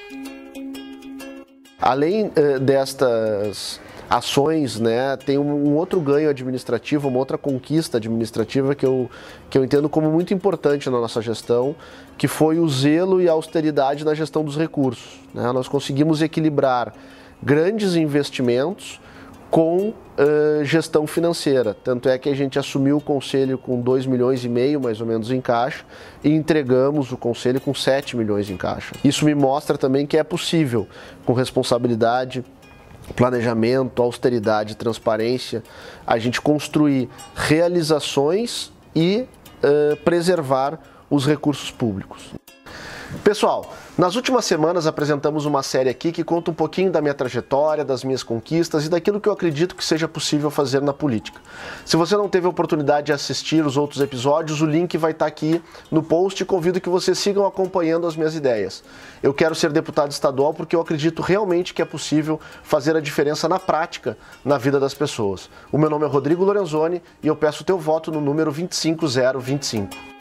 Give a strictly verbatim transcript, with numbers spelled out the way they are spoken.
Além uh, destas ações, né, tem um, um outro ganho administrativo, uma outra conquista administrativa que eu, que eu entendo como muito importante na nossa gestão, que foi o zelo e a austeridade na gestão dos recursos, né? Nós conseguimos equilibrar grandes investimentos com uh, gestão financeira. Tanto é que a gente assumiu o conselho com dois milhões e meio, mais ou menos, em caixa, e entregamos o conselho com sete milhões em caixa. Isso me mostra também que é possível, com responsabilidade, planejamento, austeridade, transparência, a gente construir realizações e uh, preservar os recursos públicos. Pessoal, nas últimas semanas apresentamos uma série aqui que conta um pouquinho da minha trajetória, das minhas conquistas e daquilo que eu acredito que seja possível fazer na política. Se você não teve a oportunidade de assistir os outros episódios, o link vai estar aqui no post e convido que vocês sigam acompanhando as minhas ideias. Eu quero ser deputado estadual porque eu acredito realmente que é possível fazer a diferença na prática na vida das pessoas. O meu nome é Rodrigo Lorenzoni e eu peço o teu voto no número vinte e cinco zero vinte e cinco.